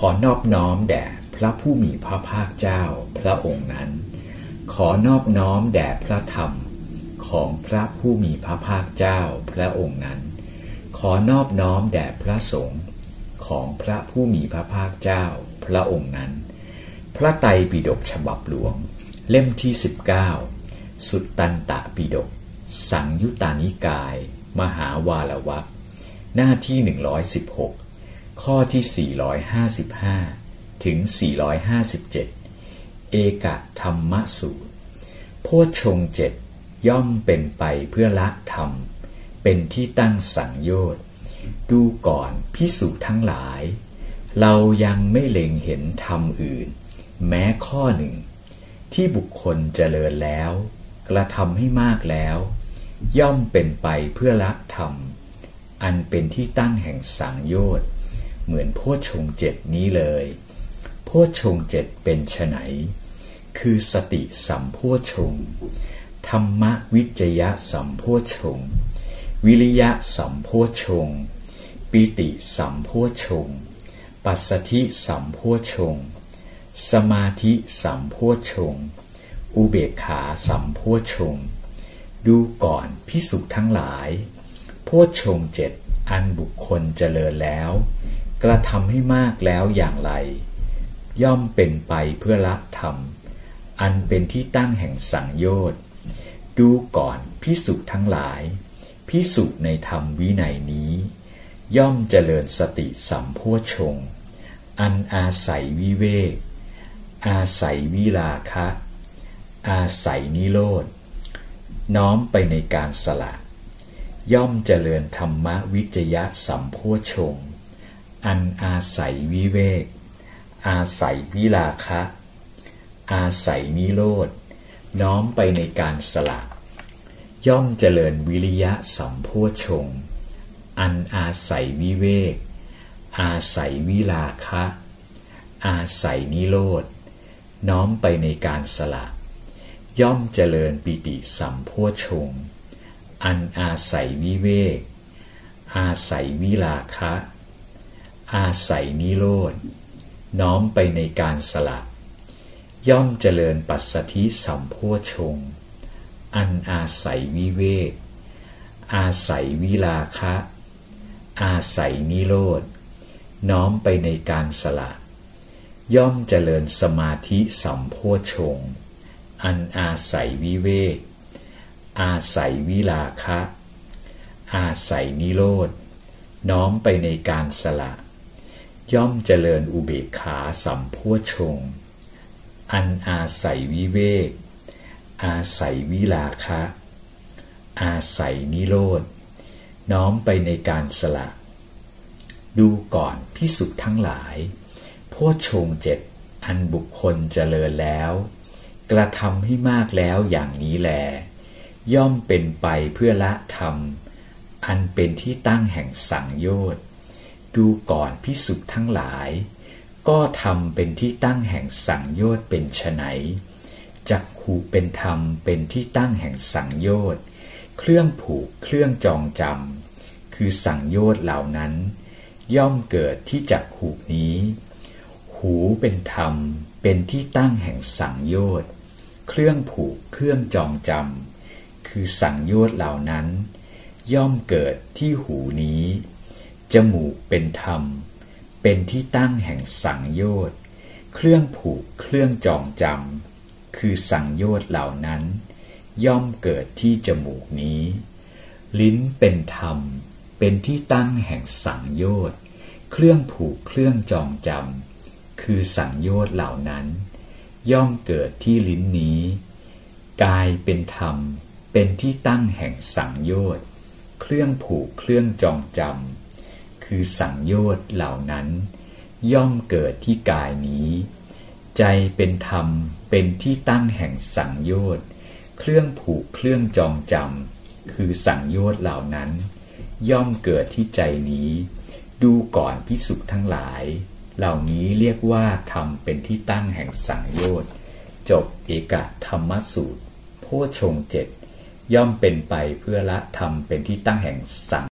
อนอบน้อมแด่พระผู้มีพระภาคเจ้าพระองค์นั้นขอนอบน้อมแด่พระธรรมของพระผู้มีพระภาคเจ้าพระองค์นั้นขอนอบน้อมแด่พระสงฆ์ของพระผู้มีพระภาคเจ้าพระองค์นั้นพระไตรปิฎกฉบับหลวงเล่มที่19สุตตันตปิฎกสังยุตตานิกายมหาวาลวรรคหน้าที่116ข้อที่455ถึง457เอกธรรมสูตรโพชฌงค์7ย่อมเป็นไปเพื่อละธรรมเป็นที่ตั้งสังโยชน์ดูก่อนภิกษุทั้งหลายเรายังไม่เล็งเห็นธรรมอื่นแม้ข้อหนึ่งที่บุคคลเจริญแล้วกระทำให้มากแล้วย่อมเป็นไปเพื่อละธรรมอันเป็นที่ตั้งแห่งสังโยชน์เหมือนโพชฌงค์7นี้เลยโพชฌงค์7เป็นไฉนคือสติสัมโพชฌงค์ธรรมวิจยะสัมโพชฌงค์วิริยะสัมโพชฌงค์ปิติสัมโพชฌงค์ปัสสัทธิสัมโพชฌงค์สมาธิสัมโพชฌงค์อุเบกขาสัมโพชฌงค์ดูก่อนภิกษุทั้งหลายโพชฌงค์7อันบุคคลเจริญแล้วกระทำให้มากแล้วอย่างไรย่อมเป็นไปเพื่อละธรรมอันเป็นที่ตั้งแห่งสังโยชน์ดูก่อนภิกษุทั้งหลายภิกษุในธรรมวินัยนี้ย่อมเจริญสติสัมโพชฌงค์อันอาศัยวิเวกอาศัยวิราคะอาศัยนิโรธน้อมไปในการสละย่อมเจริญธรรมวิจยะสัมโพชฌงค์อันอาศัยวิเวกอาศัยวิราคะอาศัยนิโรธน้อมไปในการสละย่อมเจริญวิริยะสัมโพชฌงค์อันอาศัยวิเวกอาศัยวิราคะอาศัยนิโรธน้อมไปในการสละย่อมเจริญปิติสัมโพชฌงค์อันอาศัยวิเวกอาศัยวิราคะอาศัยนิโรธน้อมไปในการสละย่อมเจริญปัสสัทธิสัมโพชฌงค์อันอาศัยวิเวกอาศัยวิราคะอาศัยนิโรธน้อมไปในการสละย่อมเจริญสมาธิสัมโพชฌงค์อันอาศัยวิเวกอาศัยวิราคะอาศัยนิโรธน้อมไปในการสละย่อมเจริญอุเบกขาสัมโพชฌงค์อันอาศัยวิเวกอาศัยวิราคะอาศัยนิโรธน้อมไปในการสละดูก่อนภิกษุทั้งหลายโพชฌงค์7อันบุคคลเจริญแล้วกระทำให้มากแล้วอย่างนี้แลย่อมเป็นไปเพื่อละธรรมอันเป็นที่ตั้งแห่งสังโยชน์ดูก่อนภิกษุทั้งหลายก็ธรรมเป็นที่ตั้งแห่งสังโยชน์เป็นไฉนจักขุเป็นธรรมเป็นที่ตั้งแห่งสังโยชน์เครื่องผูกเครื่องจองจำคือสังโยชน์เหล่านั้นย่อมเกิดที่จักขุนี้หูเป็นธรรมเป็นที่ตั้งแห่งสังโยชน์เครื่องผูกเครื่องจองจำคือสังโยชน์เหล่านั้นย่อมเกิดที่หูนี้จมูกเป็นธรรมเป็นที่ตั้งแห่งสังโยชน์เครื่องผูกเครื่องจองจำคือสังโยชน์เหล่านั้นย่อมเกิดที่จมูกนี้ลิ้นเป็นธรรมเป็นที่ตั้งแห่งสังโยชน์เครื่องผูกเครื่องจองจำคือสังโยชน์เหล่านั้นย่อมเกิดที่ลิ้นนี้กายเป็นธรรมเป็นที่ตั้งแห่งสังโยชน์เครื่องผูกเครื่องจองจำคือสังโยชน์เหล่านั้นย่อมเกิดที่กายนี้ใจเป็นธรรมเป็นที่ตั้งแห่งสังโยชน์เครื่องผูกเครื่องจองจำคือสังโยชน์เหล่านั้นย่อมเกิดที่ใจนี้ดูก่อนภิกษุทั้งหลายเหล่านี้เรียกว่าธรรมเป็นที่ตั้งแห่งสังโยชน์จบเอกธรรมสูตรโพชฌงค์7ย่อมเป็นไปเพื่อละธรรมเป็นที่ตั้งแห่งสัง